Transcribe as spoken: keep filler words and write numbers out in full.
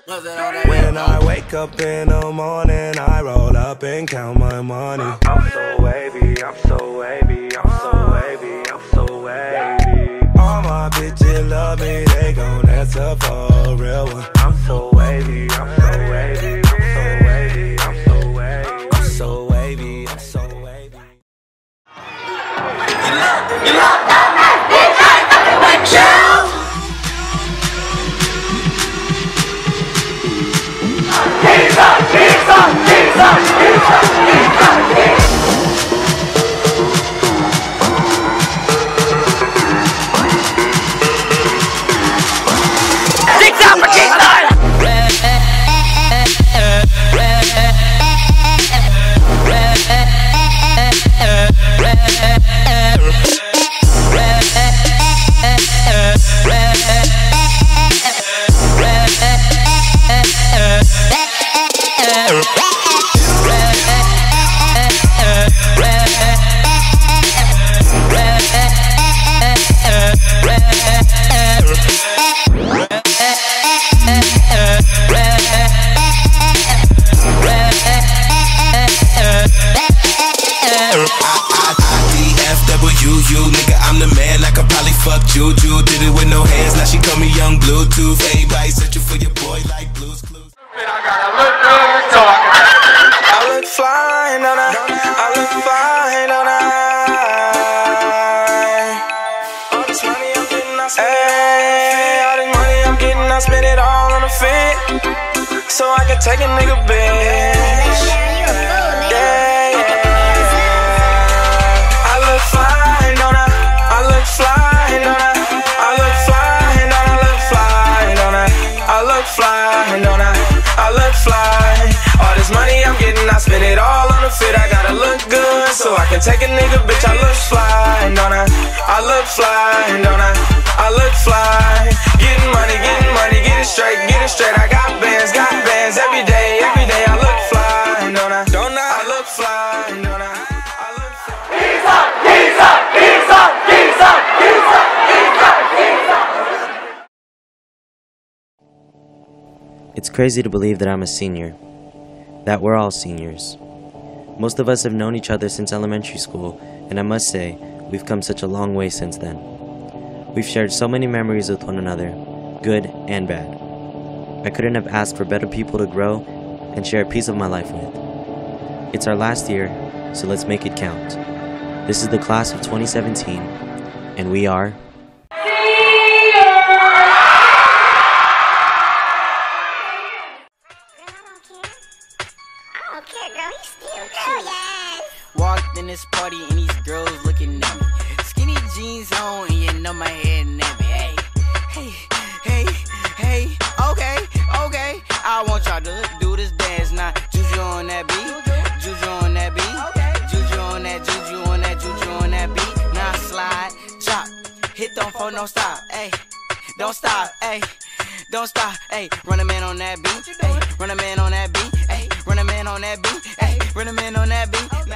When I wake up in the morning, I roll up and count my money. I'm so wavy, I'm so wavy, I'm so wavy, I'm so wavy. All my bitches love me, they gon' answer for a real one. I'm so wavy, I'm so wavy, I'm so wavy, I'm so wavy, I'm so wavy, I'm so wavy. You love, you love that nice bitch, I ain't fucking with you. Jesus, Jesus, Jesus, Jesus, Jesus, Jesus. Six out for Jesus! Juju did it with no hands, now she call me Young Bluetooth. Everybody searching for your boy like Blue's Clues. I gotta look good, so I can. I look fly, don't I? I look fine, don't I? All this money I'm getting, I spend it. All this money I'm getting, I spend it all on a fit, so I can take a nigga bitch. Yeah, yeah. I look fine, don't I? I look fly, don't I? I look fly, don't I? Look fly, don't I? I look fly, don't I? I look fly. All this money I'm getting, I spend it all on the fit. I gotta look good, so I can take a nigga, bitch. I look fly, don't I? I look fly, don't I? I look fly. Getting money, getting money, get it straight, get it straight. I got bands, got bands every day, every day. I look fly, don't I? Don't I? I look fly, don't I? I look fly. He's up, he's up, he's up, he's up, he's up, he's up, he's up. It's crazy to believe that I'm a senior, that we're all seniors. Most of us have known each other since elementary school, and I must say, we've come such a long way since then. We've shared so many memories with one another, good and bad. I couldn't have asked for better people to grow and share a piece of my life with. It's our last year, so let's make it count. This is the class of twenty seventeen, and we are... Walked in this party and these girls looking at me. Skinny jeans on and you know my head nappy. Hey, hey, hey, hey, okay, okay. I want y'all to do this dance now. Juju on that beat, juju on that beat, juju on that, juju on that, juju on that beat. Now slide, chop, hit don't phone, don't stop, hey, don't stop, hey, don't stop, hey. Run a man on that beat, hey, run a man on that beat, hey, run a man on that beat, hey, run a man on that beat.